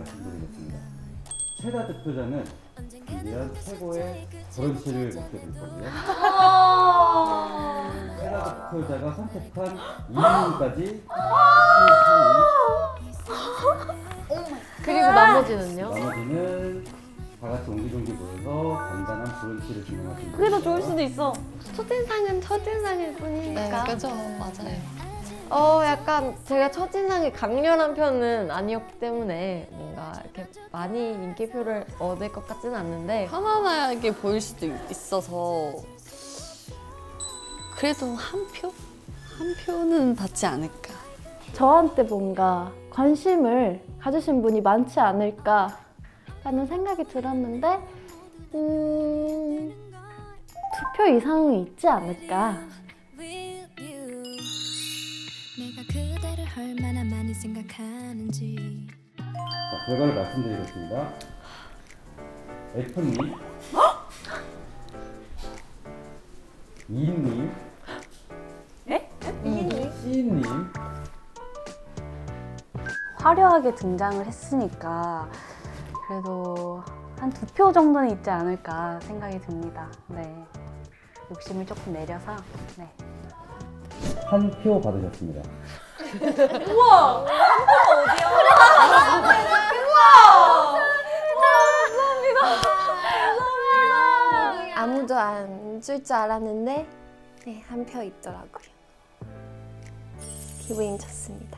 말씀드리겠습니다. 최다 득표자는 이제는 최고의 브런치를 먹게 될 거고요. 최다 득표자가 선택한 2위까지 그리고 나머지는요? 나머지는 다 같이 옹기종기 모여서 간단한 브런치를 진행하시면 그게 더 좋을 수도 있어. 첫인상은 첫인상일 뿐이니까. 네, 그죠. 맞아요. 약간 제가 첫인상이 강렬한 편은 아니었기 때문에 뭔가 이렇게 많이 인기표를 얻을 것 같지는 않는데 편안하게 보일 수도 있어서 그래도 한 표? 한 표는 받지 않을까. 저한테 뭔가 관심을 가지신 분이 많지 않을까 라는 생각이 들었는데 2표 이상은 있지 않을까. 내가 그대를 얼마나 많이 생각하는지. 자, 결과를 말씀드리겠습니다. F님, 이님, C님, 화려하게 등장을 했으니까 그래도 한 2표 정도는 있지 않을까 생각이 듭니다. 네, 욕심을 조금 내려서 네. 1표 받으셨습니다. 우와! 한 표가 어디야? 우와! 감사합니다. 아무도 안 줄 줄 알았는데 네, 한 표 있더라고요. 기분이 좋습니다.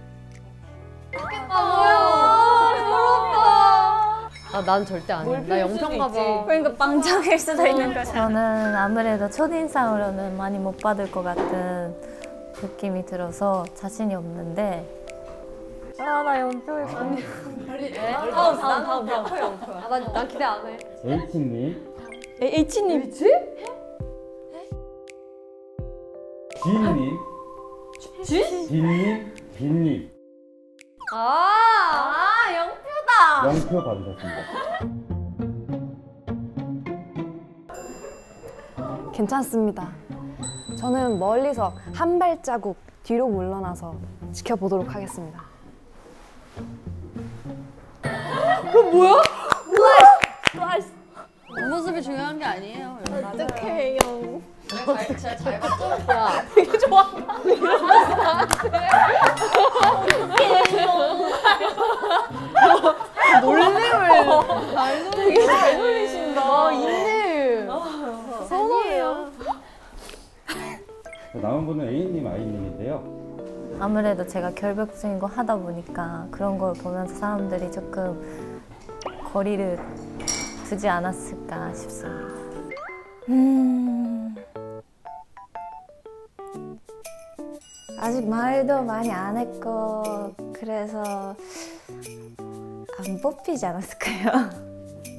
난 절대 아니야. 나 영평가 봐. 그러니까 빵점일 수도 있는 거죠. 저는 아무래도 첫인상으로는 많이 못 받을 것 같은 느낌이 들어서 자신이 없는데 나 연표일 뿐이야. 다음. 난 기대 안 해. H님, H님 G님, D님, B님 영표다. 0표 받으셨습니다. 괜찮습니다. 저는 멀리서 한 발자국 뒤로 물러나서 지켜보도록 하겠습니다. 뒷모습이 중요한 게 아니에요. 어떡해 형. 잘 봤죠? 야, 되게 좋아한다. 놀림을 되게 잘 놀리신다. 인내. 선호해요. 남은 분은 A님, I님인데요. 아무래도 제가 결벽증인 거 하다 보니까 그런 걸 보면서 사람들이 조금 거리를 두지 않았을까 싶습니다. 아직 말도 많이 안 했고 그래서 안 뽑히지 않았을까요?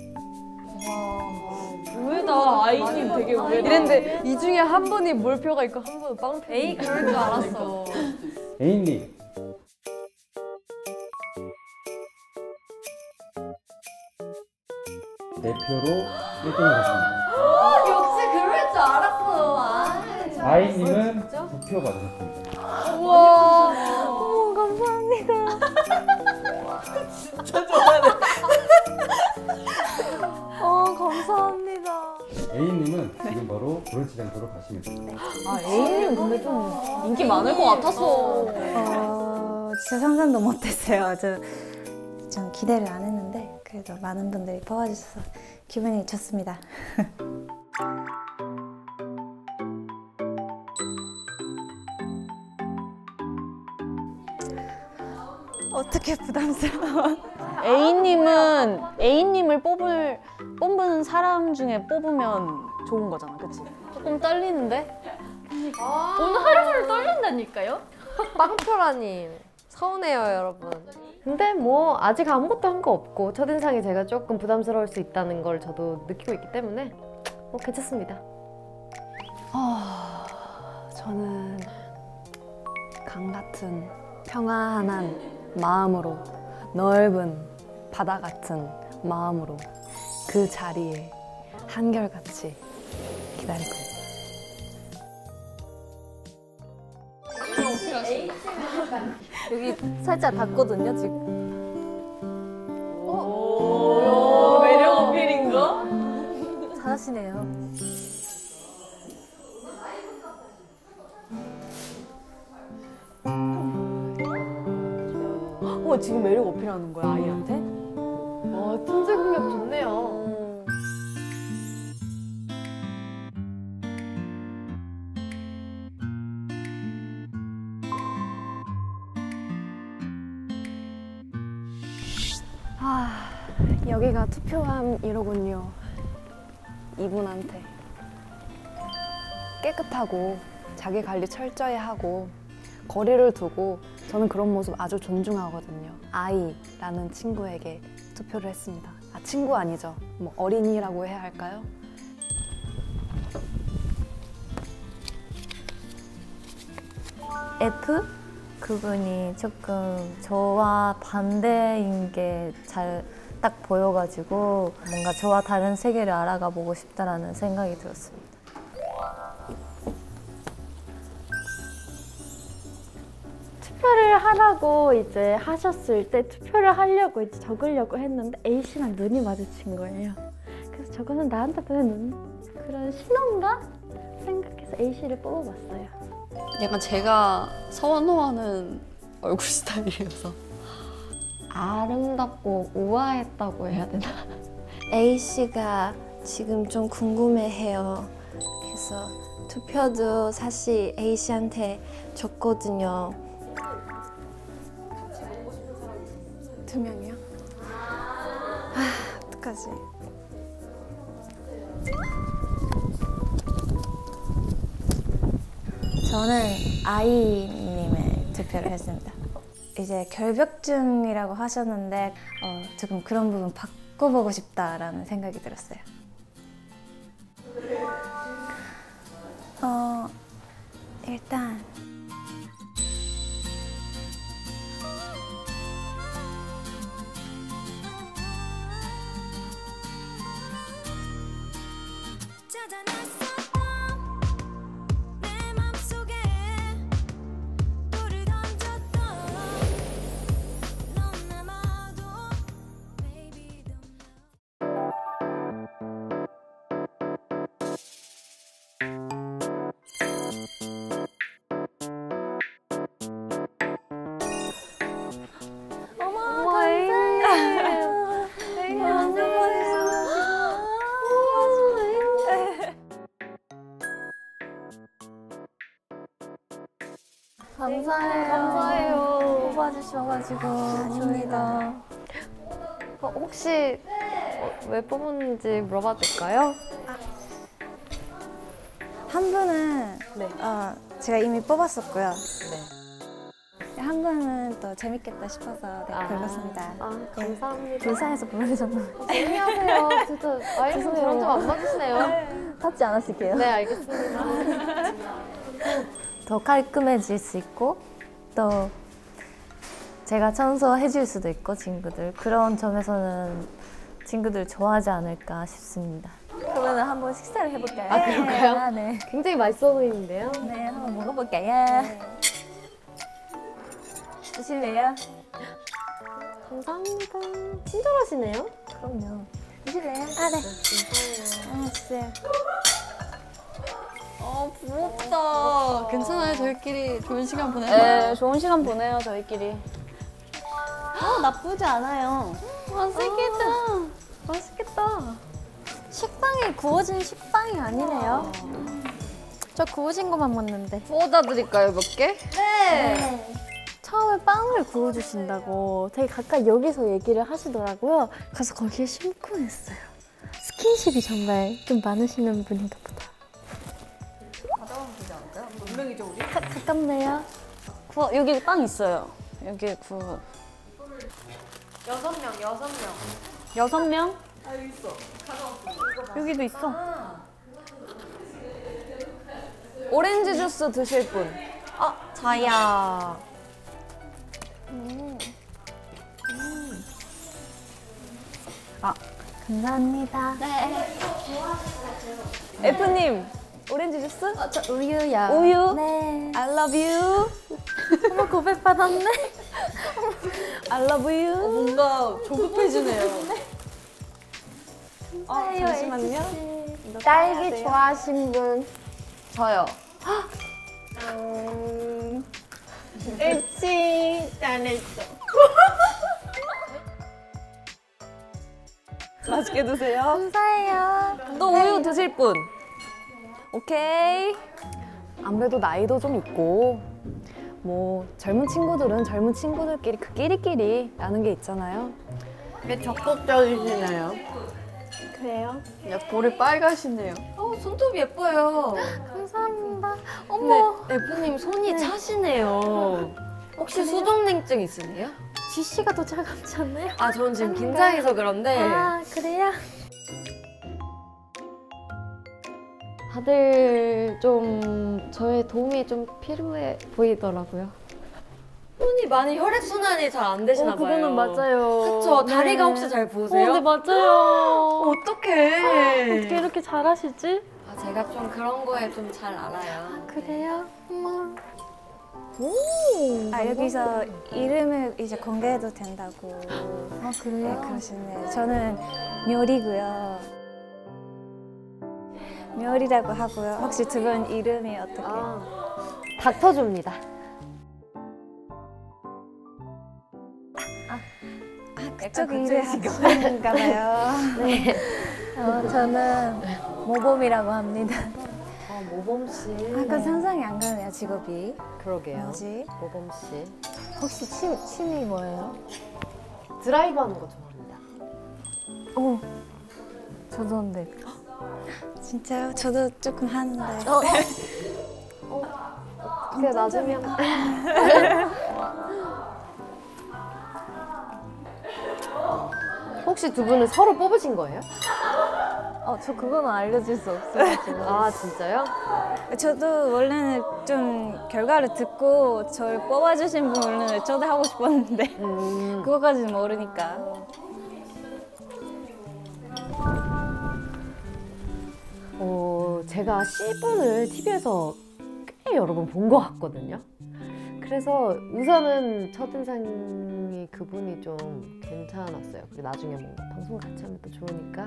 의외다. 아이님 되게 의외다. 이랬는데 이 중에 한 분이 몰표가 있고 한 분은 빵표. 에이, 그럴 줄 알았어. A님, 대표로 1등을 하셨습니다. 역시 그럴 줄 알았어. I님은 9표 받으셨습니다. 우와. 감사합니다. 감사합니다. A님은 지금 바로 브런치 장소로 가시면 됩니다. A님은 근데 좀 인기 많을 것 같았어. 진짜 상상도 못했어요. 좀 기대를 안 했는데 그래도 많은 분들이 뽑아주셔서 기분이 좋습니다. 어떻게 부담스러워. A님을 뽑은 사람 중에 뽑으면 좋은 거잖아, 그치? 조금 떨리는데? 오늘 하루 종일 떨린다니까요? 빵표라니 서운해요 여러분. 근데 뭐 아직 아무것도 한 거 없고 첫인상이 제가 조금 부담스러울 수 있다는 걸 저도 느끼고 있기 때문에 뭐 괜찮습니다. 저는 강 같은 평안한 마음으로 넓은 바다 같은 마음으로 그 자리에 한결같이 기다릴 겁니다. 여기 살짝 닿거든요, 지금. 잘하시네요. 지금 매력 어필하는 거야, 아이한테? 팀즈 공격 좋네요. 여기가 투표함이로군요. 이분한테 깨끗하고 자기 관리 철저히 하고 거리를 두고 저는 그런 모습 아주 존중하거든요. 아이라는 친구에게 투표를 했습니다. 친구 아니죠. 뭐 어린이라고 해야 할까요? F? 그분이 조금 저와 반대인 게 잘 딱 보여가지고 뭔가 저와 다른 세계를 알아가 보고 싶다라는 생각이 들었습니다. 투표를 하라고 이제 하셨을 때 투표를 하려고 이제 적으려고 했는데 A씨랑 눈이 마주친 거예요. 그래서 저거는 나한테 보낸 그런 신호인가 생각해서 A씨를 뽑아봤어요. 약간 제가 선호하는 얼굴 스타일이어서 아름답고 우아했다고 해야 되나? A씨가 지금 좀 궁금해해요. 그래서 투표도 사실 A씨한테 줬거든요. 2명이요? 어떡하지? 저는 아이님의 투표를 했습니다. 이제 결벽증이라고 하셨는데 조금 그런 부분 바꿔보고 싶다라는 생각이 들었어요. 일단 감사해요. 뽑아주셔가지고 저희가 혹시 왜 뽑았는지 물어봐도 될까요? 한 분은 제가 이미 뽑았었고요. 한 분은 또 재밌겠다 싶어서 골랐습니다. 감사합니다. 불쌍해서 불러주셨나요? 재미하세요. 진짜 아이는 저랑 좀 안 맞으시네요. 찾지 않았을게요. 네, 알겠습니다. 더 깔끔해질 수 있고 또 제가 청소해줄 수도 있고 친구들 그런 점에서는 친구들 좋아하지 않을까 싶습니다. 그러면 한번 식사를 해볼까요? 그럴까요? 네. 굉장히 맛있어 보이는데요? 네, 한번 먹어볼까요? 드실래요? 감사합니다. 친절하시네요? 그럼요. 드실래요? 네. 주세요. 부럽다. 괜찮아요. 저희끼리 좋은 시간 보내요. 네, 좋은 시간 보내요, 저희끼리. 나쁘지 않아요. 맛있겠다. 식빵이 구워진 식빵이 아니네요. 저 구워진 것만 먹는데. 구워다 드릴까요, 몇 개? 처음에 빵을 구워주신다고 되게 가까이 여기서 얘기를 하시더라고요. 그래서 거기에 심쿵했어요. 스킨십이 정말 좀 많으시는 분인가 보다. 몇 명이죠, 우리? 가깝네요. 여기 빵 있어요. 여기 구워. 6명. 6명? 여기 있어. 여기도 있어. 오렌지 주스 드실 분. 저요. 감사합니다. F님, 오렌지 주스? 저 우유요. 우유? 네. I love you. 어머 고백받았네. I love you. 뭔가 조급해지네요. 잠시만요. 딸기 좋아하신 분? 저요. 그렇지. 잘했어. 맛있게 드세요. 감사해요. 또 우유 드실 분? 오케이. 아무래도 나이도 좀 있고 뭐 젊은 친구들은 젊은 친구들끼리 그 끼리끼리라는 게 있잖아요. 왜 적극적이시나요? 그래요? 야, 볼이 빨가시네요. 손톱 예뻐요. 감사합니다. 어머. 네, F님 손이 차시네요. 혹시 수족냉증 있으세요? GC가 더 차갑지 않나요? 아, 저는 지금 긴장해서 그런데. 아, 그래요? 다들 좀 저의 도움이 좀 필요해 보이더라고요. 손이 많이 혈액순환이 잘 안 되시나 봐요. 그거는 맞아요. 그쵸? 다리가 네. 혹시 잘 보세요? 네, 맞아요. 어떡해. 어떻게 이렇게 잘하시지? 아, 제가 좀 그런 거에 좀 잘 알아요. 그래요? 어머. 아, 여기서 이름을 이제 공개해도 된다고. 아, 네, 그래요? 그러시네요. 저는 묘리고요. 묘리라고 하고요. 혹시 두 분 이름이 어떻게? 닥터주입니다. 그쪽 일을 하시는가 봐요. 네. 저는 모범이라고 합니다. 모범씨. 그 상상이 안 가네요, 직업이. 그러게요. 뭐지? 모범씨. 혹시 취미 뭐예요? 드라이브 하는 거 좋아합니다. 저도 근데. 진짜요? 저도 조금 하는데. 그래, 나중에. 혹시 두 분은 서로 뽑으신 거예요? 저 그거는 알려줄 수 없어가지고. 아, 진짜요? 저도 원래는 좀 결과를 듣고 저를 뽑아주신 분 원래는 초대하고 싶었는데 그거까지는 모르니까. 제가 C분을 TV에서 꽤 여러 번 본 것 같거든요. 그래서 우선은 첫인상이 그분이 좀 괜찮았어요. 그리고 나중에 뭔가 방송 같이 하면 또 좋으니까.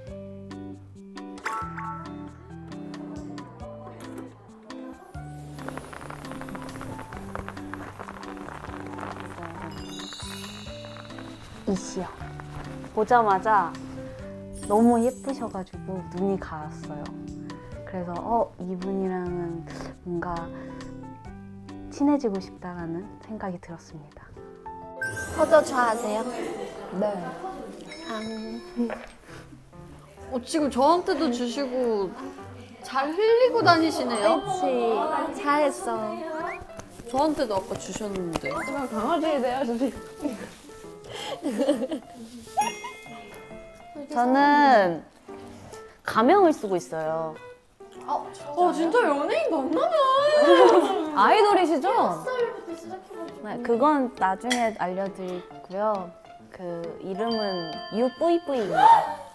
이씨요. 보자마자 너무 예쁘셔가지고 눈이 가았어요. 그래서 이분이랑은 뭔가 친해지고 싶다라는 생각이 들었습니다. 포도 좋아하세요? 네. 지금 저한테도 주시고 잘 흘리고 다니시네요. 그렇지. 잘했어. 저한테도 아까 주셨는데. 강아지에 대해서 저는 가명을 쓰고 있어요. 진짜 연예인 만나면 아이돌이시죠? 네, 그건 나중에 알려드리고요. 그 이름은 유뿌이뿌이입니다.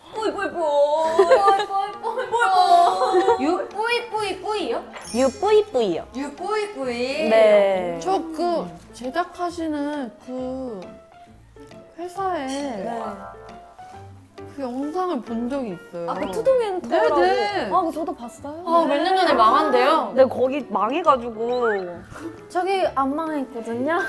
유뿌이뿌이뿌이요? 유뿌이뿌이요. 유뿌이뿌이. 네. 저 그 제작하시는 그 회사에 그 영상을 본 적이 있어요. 그 투동엔터라고. 네네. 저도 봤어요. 몇 년 전에 망한대요. 네, 거기 망해가지고. 저기 안 망했거든요.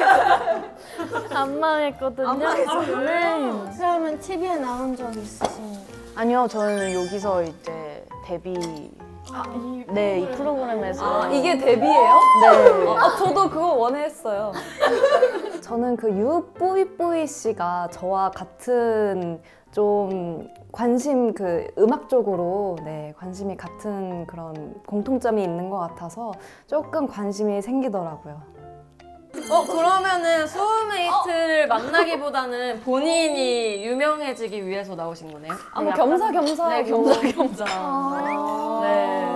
안 망했거든요. 네. 그러면 TV에 나온 적 있으신가요? 아니요, 저는 여기서 이제 데뷔. 네, 이 프로그램에서. 이게 데뷔예요? 네. 저도 그거 원했어요. 저는 그 유뿌이뿌이 씨가 저와 같은 좀 관심 그 음악 쪽으로 관심이 같은 그런 공통점이 있는 것 같아서 조금 관심이 생기더라고요. 그러면은 소울메이트를 만나기보다는 본인이 유명해지기 위해서 나오신 거네요? 뭐 겸사겸사. 네, 겸사겸사. 네.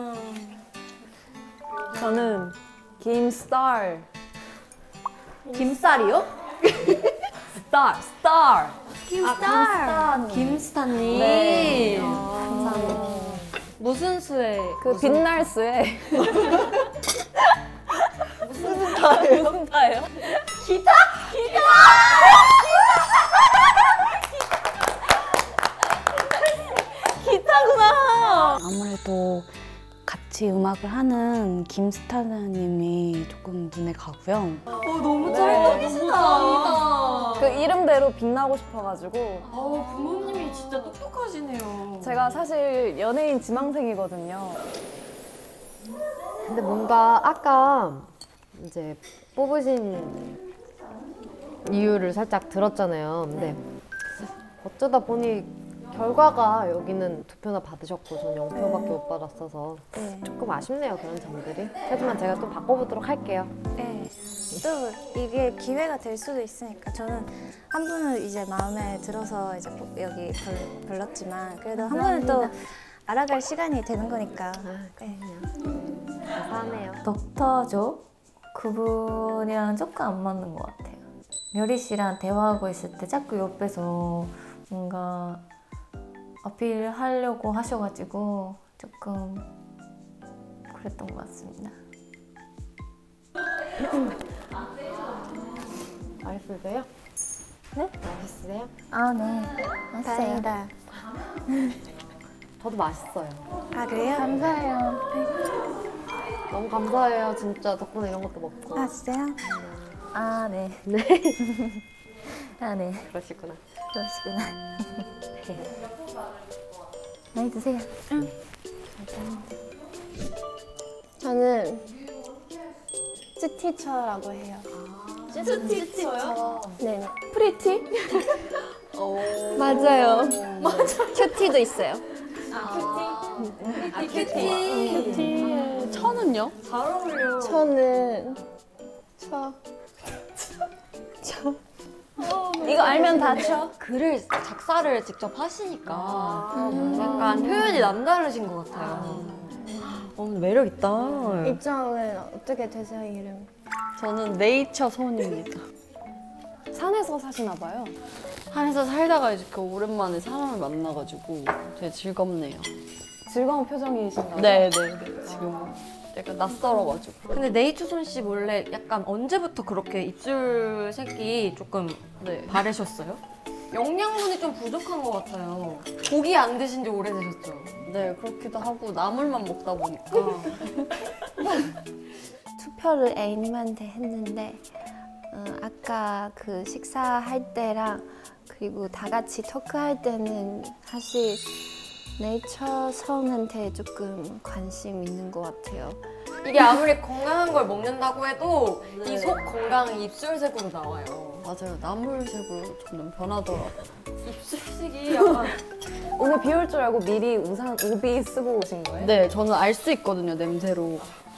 저는 김스타. 김쌀이요? 스타. 김스타님. 네. 감사합니다. 무슨 수에? 그 빛날 수에. 무슨 스타예요? 기타? 기타구나. 역을 하는 김스타님이 조금 눈에 가고요. 너무 찰떡이시다. 그 이름대로 빛나고 싶어가지고 부모님이 진짜 똑똑하시네요. 제가 사실 연예인 지망생이거든요. 근데 뭔가 아까 이제 뽑으신 이유를 살짝 들었잖아요. 근데 어쩌다 보니 결과가 여기는 2표나 받으셨고 전 0표밖에 못 받았어서 조금 아쉽네요, 그런 점들이. 하지만 제가 또 바꿔보도록 할게요. 네. 또 이게 기회가 될 수도 있으니까 저는 한 분을 이제 마음에 들어서 이제 여기 불렀지만 그래도 한 분은 또 알아갈 시간이 되는 거니까. 감사하네요. 덕터죠? 그분이랑 조금 안 맞는 것 같아요. 멸희 씨랑 대화하고 있을 때 자꾸 옆에서 뭔가 어필하려고 하셔가지고 조금 그랬던 것 같습니다. 맛있으세요? 네? 맛있으세요? 아, 네. 다행이다. 저도 맛있어요. 아, 그래요? 감사해요. 너무 감사해요. 진짜 덕분에 이런 것도 먹고. 아, 진짜요? 아, 네. 네. 아, 네. 그러시구나. 그러시구나. 많이 드세요. 저는 쯔티처라고 해요. 찌찌찌쳐요? 네네. 프리티? 맞아요. 큐티도 있어요. 큐티. 천은요? 잘 어울려. 저는 이거 알면 다 쳐? 글을 작사를 직접 하시니까 약간 표현이 남다르신 것 같아요. 매력 있다. 입장은 어떻게 되세요, 이름? 저는 네이처 손입니다. 산에서 사시나 봐요. 산에서 살다가 이렇게 오랜만에 사람을 만나가지고 되게 즐겁네요. 즐거운 표정이신가요? 네네. 지금 약간 낯설어가지고. 근데 네이처손 씨 원래 약간 언제부터 그렇게 입술 색이 조금 바래셨어요? 영양분이 좀 부족한 것 같아요. 고기 안 드신 지 오래되셨죠? 네, 그렇기도 하고 나물만 먹다 보니까. 투표를 A님한테 했는데 아까 그 식사할 때랑 그리고 다 같이 토크할 때는 사실 네이처 성한테 조금 관심 있는 것 같아요. 이게 아무리 건강한 걸 먹는다고 해도 이 속 건강은 입술색으로 나와요. 맞아요. 나물색으로 점점 변하더라고요. 입술색이 약간 오늘 비 올 줄 알고 미리 우비 쓰고 오신 거예요? 네, 저는 알 수 있거든요, 냄새로.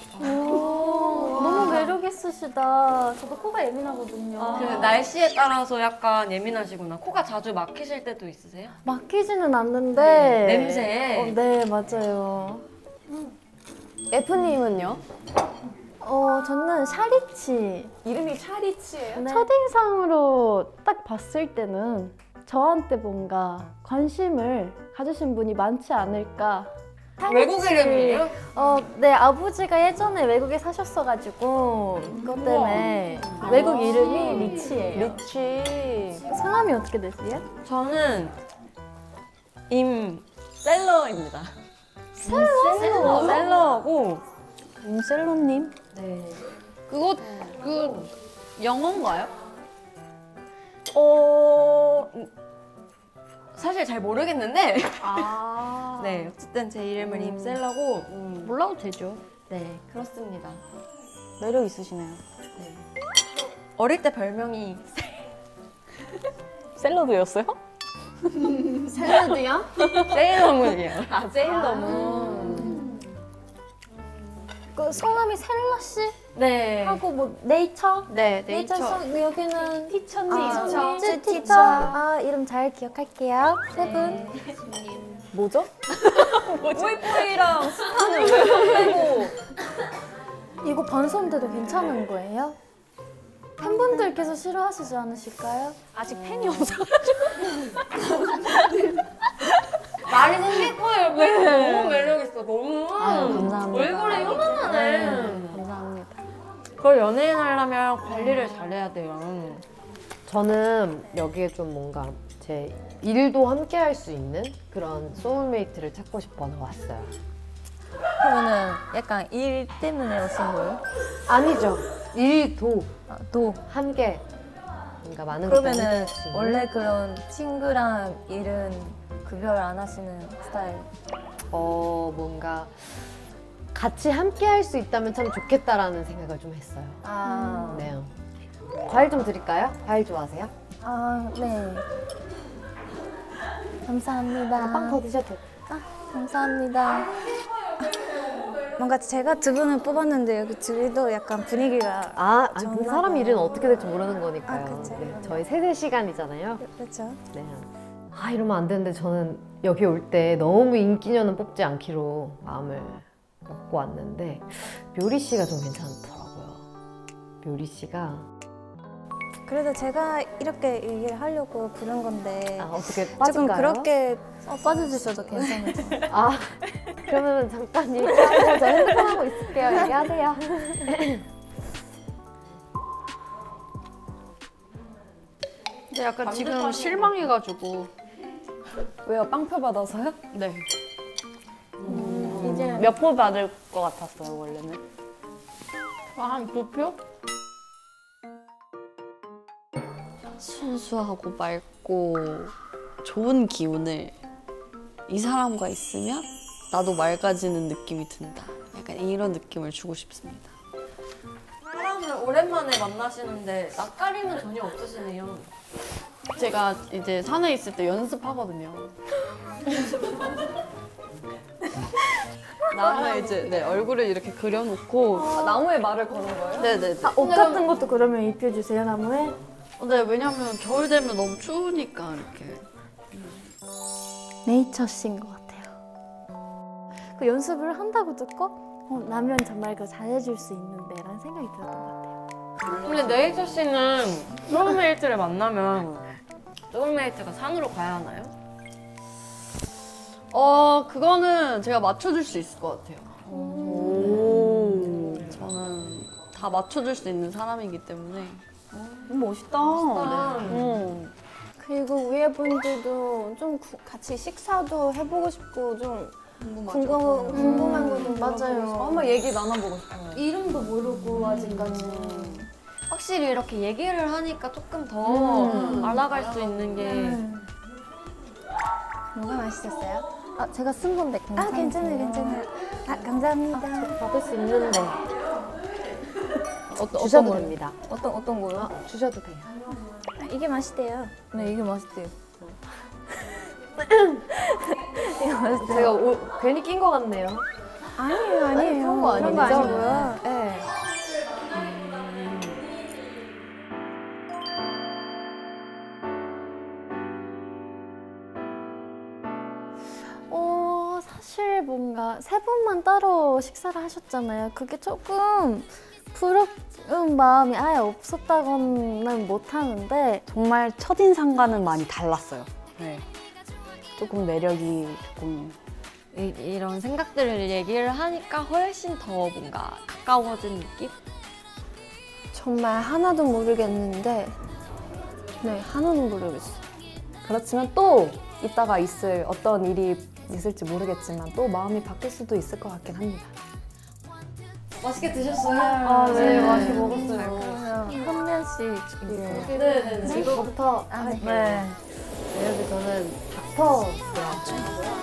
너무 매력 있으시다. 저도 코가 예민하거든요. 그 날씨에 따라서 약간 예민하시구나. 코가 자주 막히실 때도 있으세요? 막히지는 않는데 냄새. 네, 맞아요. F님은요? 저는 샤리치. 이름이 샤리치예요? 첫인상으로 딱 봤을 때는 저한테 뭔가 관심을 가지신 분이 많지 않을까. 외국 이름이에요? 네, 아버지가 예전에 외국에 사셨어가지고 그것 때문에 외국 이름이 리치예요. 리치. 성함이 어떻게 되세요? 저는 임셀러입니다. 셀러고 임셀로님? 네. 그거 영어인가요? 사실 잘 모르겠는데 아. 네, 어쨌든 제 이름은 임셀러고 몰라도 되죠. 네, 그렇습니다. 매력 있으시네요. 어릴 때 별명이 샐러드였어요? 샐러드요? 세일러문이에요. 아, 세일러문. 그 성함이 셀러 씨? 네. 하고 뭐 네이처? 네, 네이처 여기는 티처님. 티처. 티처. 티처. 아, 이름 잘 기억할게요. 세 분. 뭐죠? 뿌이뿌이랑 스타는 왜 빼고 이거 반수인데도 괜찮은 거예요? 팬분들께서 싫어하시지 않으실까요? 아직 팬이 없어. 많이 생길 거예요. 네. 너무 매력있어. 너무 감사합니다. 얼굴이 요만하네. 감사합니다. 그걸 연예인 하려면 관리를 잘해야 돼요. 저는 여기에 좀 뭔가 제 일도 함께 할 수 있는 그런 소울메이트를 찾고 싶어서 왔어요. 그러면은 약간 일 때문에 오신 거예요? 아니죠. 일도 또 함께 뭔가 많은 것들 그러면은 함께 하시는. 원래 그런 친구랑 일은 구별 안 하시는 스타일? 뭔가 같이 함께 할 수 있다면 참 좋겠다라는 생각을 좀 했어요. 네. 과일 좀 드릴까요? 과일 좋아하세요? 네. 감사합니다. 빵 더 드셔도. 감사합니다. 뭔가 제가 두 분을 뽑았는데 여기 둘이도 약간 분위기가 그 좋나 사람 봐요. 일은 어떻게 될지 모르는 거니까요. 그쵸. 네, 저희 세대 시간이잖아요. 그렇죠. 네. 이러면 안 되는데 저는 여기 올 때 너무 인기녀는 뽑지 않기로 마음을 먹고 왔는데 묘리 씨가 좀 괜찮더라고요. 묘리 씨가 그래도 제가 이렇게 얘기를 하려고 부른 건데 어떻게 조금 빠질까요? 그렇게 빠져주셔도 괜찮으죠? 그러면 잠깐 얘기하고 저 핸드폰 하고 있을게요. 얘기하세요. 근데 약간 지금 실망해가지고. 왜요? 빵표 받아서요? 네. 이제 몇 표 받을 것 같았어요, 원래는? 한 2표? 순수하고 맑고 좋은 기운을 이 사람과 있으면 나도 맑아지는 느낌이 든다. 약간 이런 느낌을 주고 싶습니다. 사람을 오랜만에 만나시는데 낯가림은 전혀 없으시네요. 제가 이제 산에 있을 때 연습하거든요. 나무에 이제 얼굴을 이렇게 그려놓고 나무에 말을 거는 거예요? 네네네. 옷 같은 것도 그러면 입혀주세요, 나무에? 네, 왜냐면 겨울 되면 너무 추우니까 이렇게. 네이처신 것 같아요. 그 연습을 한다고 듣고 나면 정말 그거 잘해줄 수 있는데 라는 생각이 들었던 것 같아요. 근데 네이처 씨는 소울메이트를 만나면 소울메이트가 산으로 가야 하나요? 그거는 제가 맞춰줄 수 있을 것 같아요. 저는 다 맞춰줄 수 있는 사람이기 때문에. 멋있다. 그리고 위에 분들도 좀 같이 식사도 해보고 싶고 좀 궁금한 것도 맞아요. 한번 얘기 나눠보고 싶어요. 이름도 모르고 아직까지. 확실히 이렇게 얘기를 하니까 조금 더 알아갈 수 있는 게 뭐가 맛있었어요? 제가 쓴 건데 괜찮아요, 괜찮아요. 감사합니다. 받을 수 있는데 어떤 주셔도 거요? 됩니다. 어떤 거요? 주셔도 돼요. 이게 맛있대요. 네, 이게 맛있대요. 제가 괜히 낀 것 같네요. 아니에요. 그런 거 그런 거 아니죠? 아니고요. 네. 사실 뭔가 세 분만 따로 식사를 하셨잖아요. 그게 조금 부러운 마음이 아예 없었다고는 못하는데 정말 첫인상과는 많이 달랐어요. 네. 조금 매력이 조금 이런 생각들을 얘기를 하니까 훨씬 더 뭔가 가까워진 느낌? 정말 하나도 모르겠는데 네, 하나도 모르겠어요. 그렇지만 또 이따가 있을 어떤 일이 있을지 모르겠지만 또 마음이 바뀔 수도 있을 것 같긴 합니다. 맛있게 드셨어요? 네, 맛있게 먹었어요. 그러면 한 명씩 이제 네네. 지금부터 네. 여기 저는 닥터 좋아하고요.